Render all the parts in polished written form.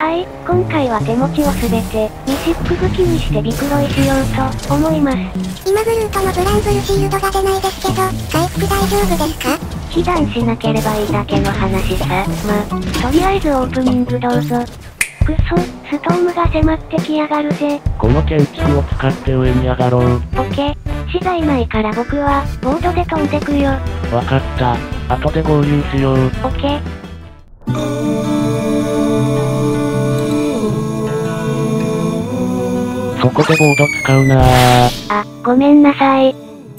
今回は手持ちをすべて、ミシック武器にしてビクロイしようと思います。 今ブルートのブランブルシールドが出ないですけど、回復大丈夫ですか？ 被弾しなければいいだけの話さ。とりあえずオープニングどうぞ。くそ、ストームが迫ってきやがるぜ。 この建築を使って上に上がろう。 オッケー。資材ないから僕は、ボードで飛んでくよ。 わかった。後で合流しよう。 オッケー。 そこでボード使うなー。ごめんなさい。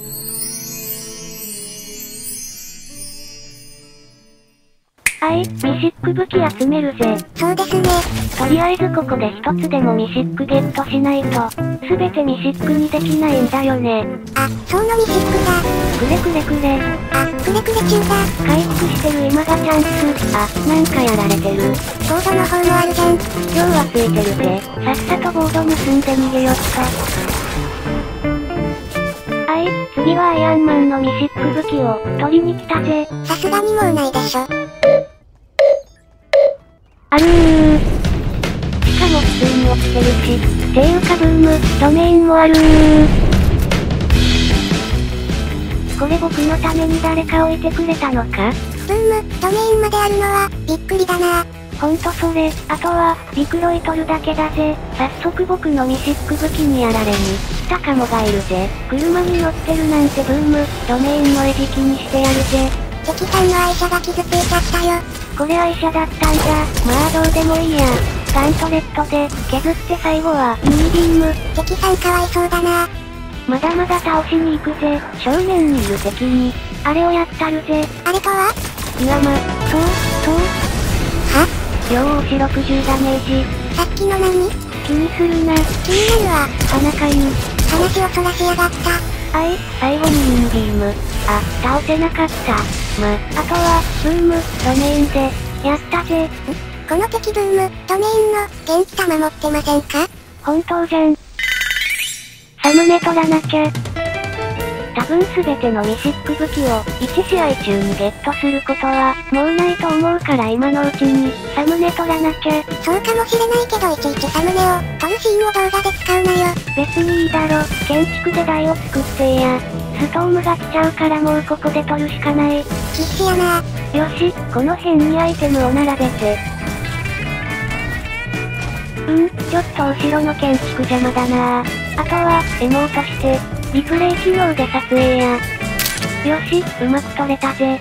ミシック武器集めるぜ。 そうですね。 とりあえずここで一つでもミシックゲットしないと、すべてミシックにできないんだよね。 そのミシックだ。 くれ。 くれ中だ。 回復してる今がチャンス。なんかやられてる。 ボードの方もあるじゃん。 今日はついてるぜ。さっさとボード盗んで逃げよっと。次はアイアンマンのミシック武器を取りに来たぜ。 さすがにもうないでしょ。 しかも普通に落ちてるし。ていうかブーム、ドメインもあるこれ僕のために誰か置いてくれたのか？ ブーム、ドメインまであるのは、びっくりだな。 ほんとそれ、あとは、ビクロイ取るだけだぜ。早速僕のミシック武器にやられに、来たカモがいるぜ。車に乗ってるなんてブーム、ドメインの餌食にしてやるぜ。 敵さんの愛車が傷ついちゃったよ。 これ愛車だったんだ。まあどうでもいいや。ガントレットで、削って最後は、ミニビーム。 敵さんかわいそうだな。 まだまだ倒しに行くぜ。正面にいる敵に、あれをやったるぜ。 あれとは？は？ 両押し60ダメージ。 さっきの何？ 気にするな。 気になるわ。 鼻かゆ。 話をそらしやがった。 最後にミニビーム。倒せなかった。あとは、ブーム、ドメインで、やったぜ。 この敵ブーム、ドメインの、元気玉持ってませんか？ 本当じゃん。サムネ取らなきゃ。多分すべてのミシック武器を、1試合中にゲットすることは、もうないと思うから今のうちに、サムネ取らなきゃ。 そうかもしれないけどいちいちサムネを、撮るシーンを動画で使うなよ。 別にいいだろ。建築で台を作ってや。ストームが来ちゃうからもうここで取るしかない。 必死やな。 よし、この辺にアイテムを並べて。ちょっと後ろの建築邪魔だな。あとは、エモートして、リプレイ機能で撮影や。よし、うまく撮れたぜ。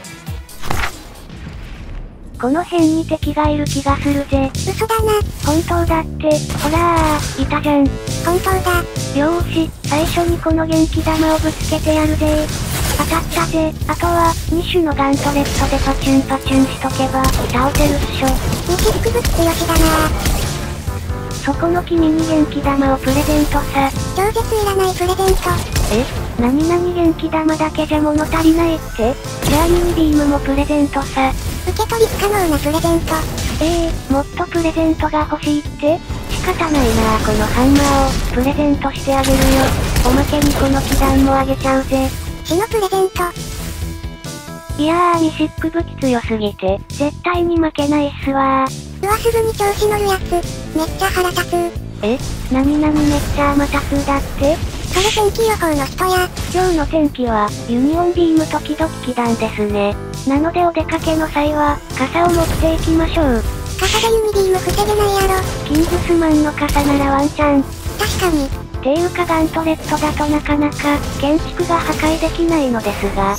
この辺に敵がいる気がするぜ。 嘘だな。 本当だって、ほらいたじゃん。 本当だ。 よーし、最初にこの元気玉をぶつけてやるぜ。当たったぜ。あとは、2種のガントレットでパチュンパチュンしとけば、倒せるっしょ。 ミシック武器強しだな。 そこの君に元気玉をプレゼントさ。 超絶いらないプレゼント。 何々元気玉だけじゃ物足りないって？じゃあミニビームもプレゼントさ。 受け取り不可能なプレゼント。 もっとプレゼントが欲しいって？仕方ないなこのハンマーを、プレゼントしてあげるよ。おまけにこの気弾もあげちゃうぜ。 死のプレゼント。 いやミシック武器強すぎて、絶対に負けないっすわうわすぐに調子乗るやつ。めっちゃ腹立つ。 何々めっちゃ甘たつだって？ それ天気予報の人や。 今日の天気は、ユニオンビーム時々気弾ですね。なのでお出かけの際は、傘を持っていきましょう。 傘でユニビーム防げないやろ。 キングスマンの傘ならワンチャン。 確かに。 ていうかガントレットだとなかなか、建築が破壊できないのですが。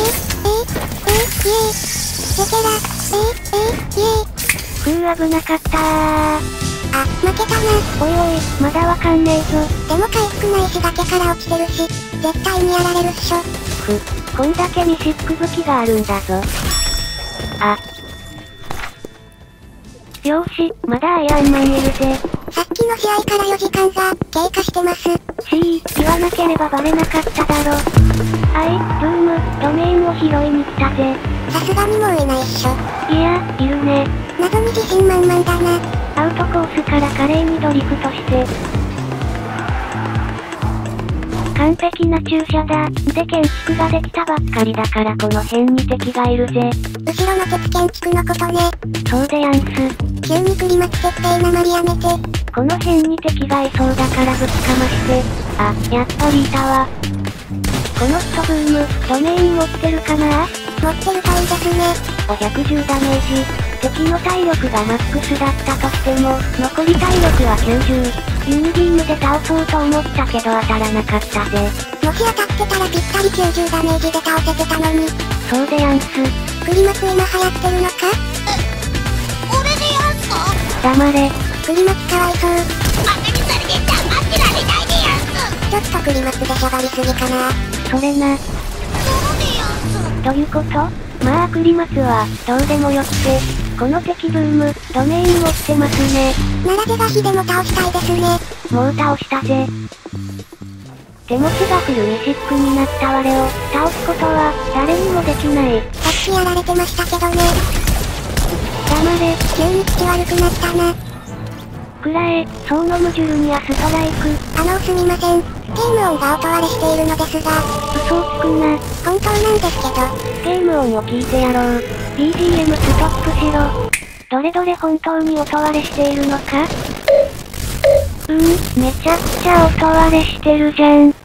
チェケラ。 危なかったー。 負けたな。 おいおい、まだわかんねえぞ。 でも回復ないし崖から落ちてるし、絶対にやられるっしょ。 こんだけミシック武器があるんだぞ。よし、まだアイアンマンいるぜ。 さっきの試合から4時間が、経過してます。 言わなければバレなかっただろ。ブーム、ドメインを拾いに来たぜ。 さすがにもういないっしょ。 いや、いるね。 謎に自信満々だな。 アウトコースから華麗にドリフトして。完璧な駐車だ。で建築ができたばっかりだからこの辺に敵がいるぜ。 後ろの敵建築のことね。 そうでやんす。 急にクリマツ設定なまりやめて。 この辺に敵がいそうだからぶちかまして。あ、やっぱりいたわ。この人ブーム、ドメイン持ってるかな？ 持ってるといいですね。 110ダメージ。敵の体力がマックスだったとしても、残り体力は90。ユニビームで倒そうと思ったけど当たらなかったぜ。 もし当たってたらぴったり90ダメージで倒せてたのに。 そうでやんす。 クリマツ今流行ってるのか？ 俺でやんすか？ 黙れ。 クリマツかわいそう。 あんなにそれで黙ってられないでやんす。 ちょっとクリマツでしゃがりすぎかな。 それな。 そうでやんす。 どういうこと？まあクリマツは、どうでもよくて、この敵ブーム、ドメイン持ってますね。 なら是が非でも倒したいですね。 もう倒したぜ。手持ちがフルミシックになった我を、倒すことは、誰にもできない。 さっきやられてましたけどね。 黙れ。 急に口悪くなったな。 くらえ、ソーノムジュルニアストライク。 すみません。ゲーム音が音割れしているのですが。 嘘をつくな。 本当なんですけど。 ゲーム音を聞いてやろう。BGM ストップしろ。どれどれ本当に音割れしているのか？めちゃくちゃ音割れしてるじゃん。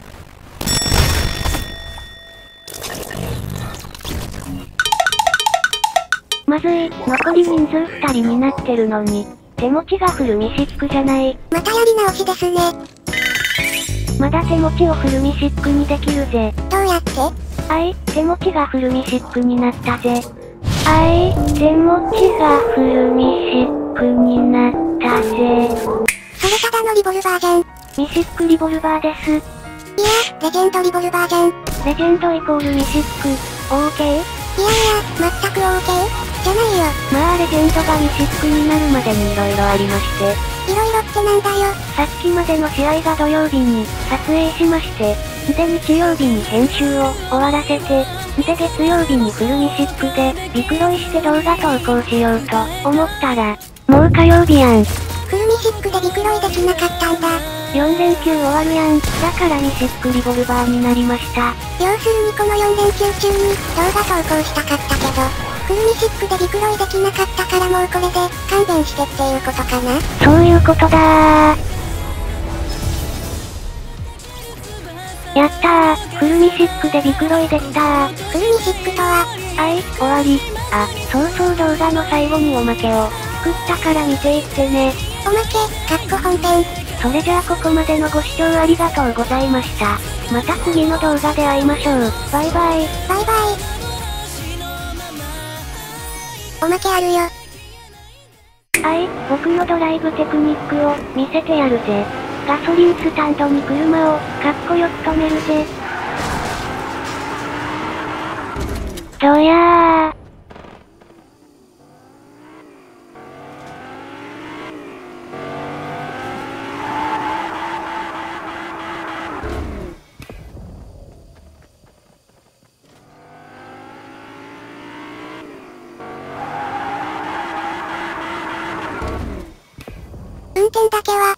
まずい、残り人数2人になってるのに、手持ちがフルミシックじゃない。 またやり直しですね。 まだ手持ちをフルミシックにできるぜ。 どうやって？ 手持ちがフルミシックになったぜ。手持ちがフルミシックになったぜ。 それただのリボルバーじゃん。 ミシックリボルバーです。 いや、レジェンドリボルバーじゃん。 レジェンドイコールミシック、OK？ いやいや、全く OK？ じゃないよ。 まあレジェンドがミシックになるまでに色々ありまして。 色々ってなんだよ。 さっきまでの試合が土曜日に撮影しまして、で日曜日に編集を終わらせて、で月曜日にフルミシックでビクロイして動画投稿しようと思ったら、もう火曜日やん。 フルミシックでビクロイできなかったんだ。 4連休終わるやん。だからミシックリボルバーになりました。 要するにこの4連休中に動画投稿したかったけど、フルミシックでビクロイできなかったからもうこれで勘弁してっていうことかな。 そういうことだー。やったー、フルミシックでビクロイできたー。 フルミシックとは、 終わり。そう動画の最後におまけを作ったから見ていってね。 おまけ、本編。 それじゃあここまでのご視聴ありがとうございました。また次の動画で会いましょう。バイバイ。 バイバイ。おまけあるよ。 僕のドライブテクニックを見せてやるぜ。ガソリンスタンドに車をかっこよく止めるぜ。どやー。 運転だけは、